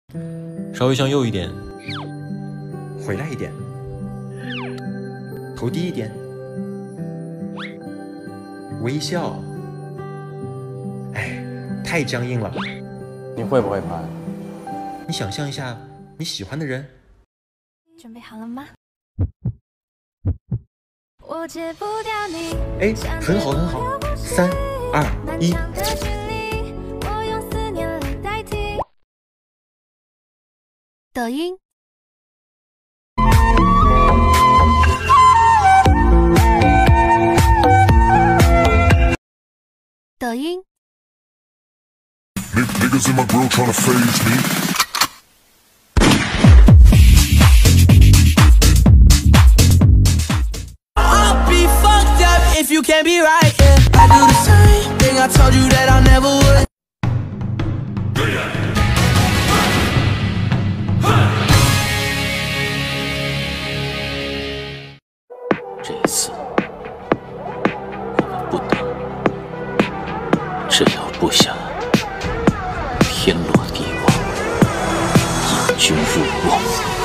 稍微向右一点， 回来一点，头低一点，微笑。哎，太僵硬了。 你会不会拍？ 你想象一下你喜欢的人。 准备好了吗？我戒不掉你。 哎，很好很好。3、2、1。 我用思念来代替。抖音。抖音。 Niggas in my grill tryna phase me. I'll be fucked up if you can't be right. Yeah. I do the same thing I told you that I never would. 这一次，我们不打，只要不想天落地亡，引军入瓮。